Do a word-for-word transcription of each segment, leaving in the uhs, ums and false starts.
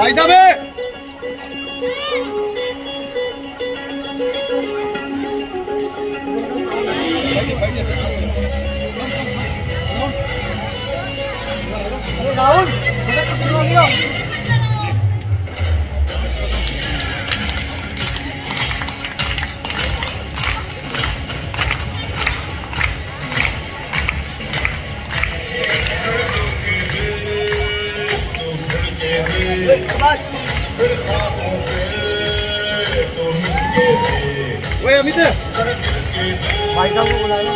भाई साहब वे अमित भाई साहब को बुला लो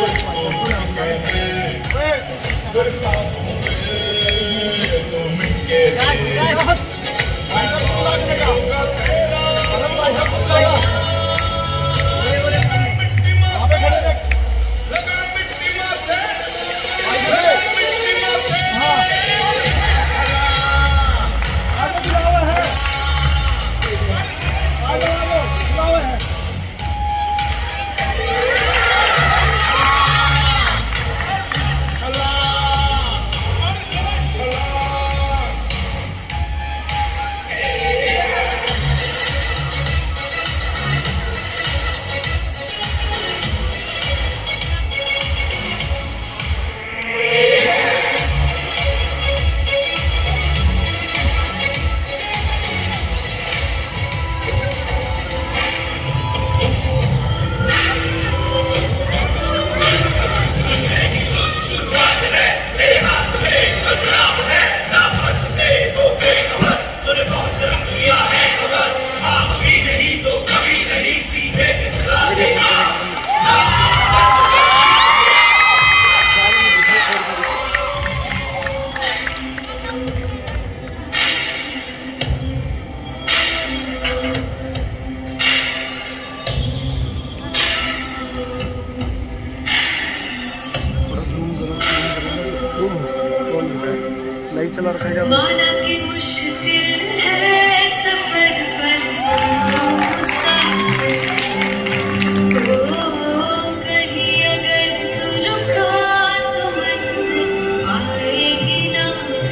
चला रखा है माना कि मुश्किल है सफर पर कहीं अगर तू रुका तो मंजिल आएगी ना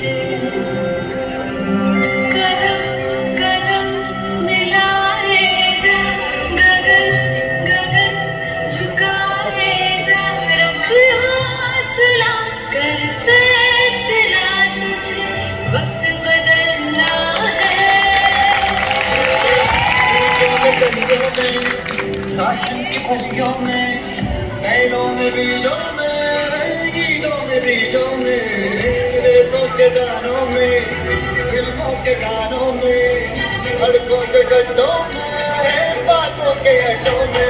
कदम कदम मिलाए जा गगन गगन झुकाए जा रख हौसला कर वक्त बदलना है गलियों में शासन की गलियों में नैनों में बीजों में गीतों में बीजों में रेतों के जानों में फिल्मों के गानों में सड़कों के गड्ढों में बातों के अड्डों में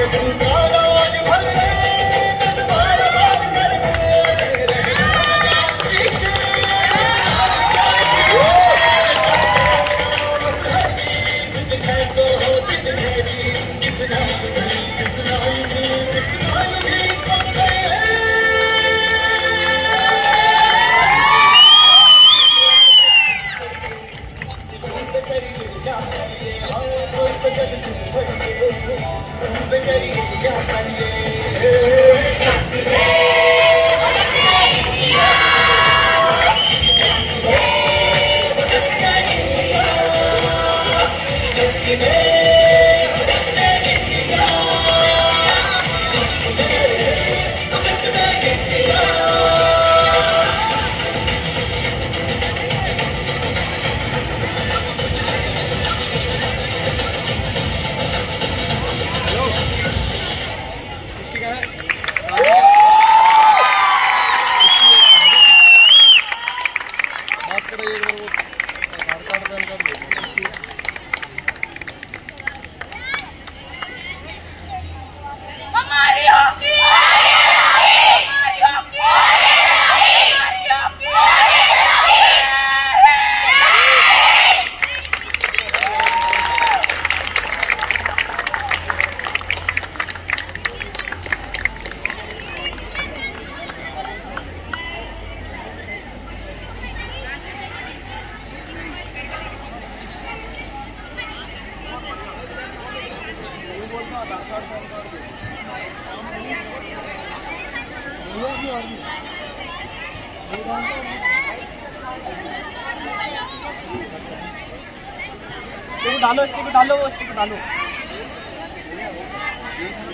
डालो, इसके भी डालो, वो इसके भी डालो।